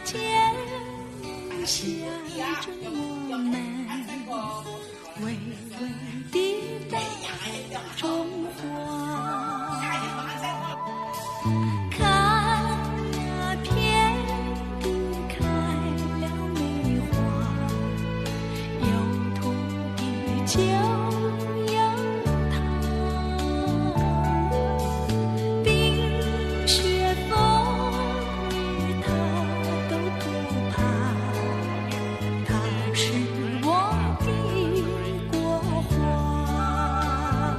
间想着我们，微微地大中华。看那片地开了梅花，有土地就有它，冰雪风雨它都不怕，它是我的国华。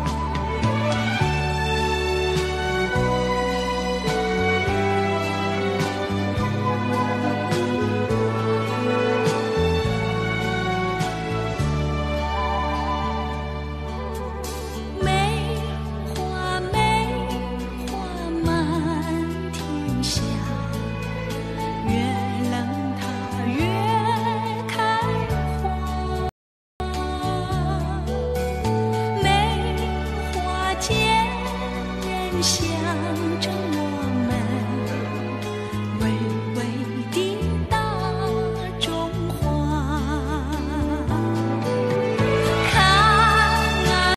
梅花满天下，越冷它越开花。梅花见人笑。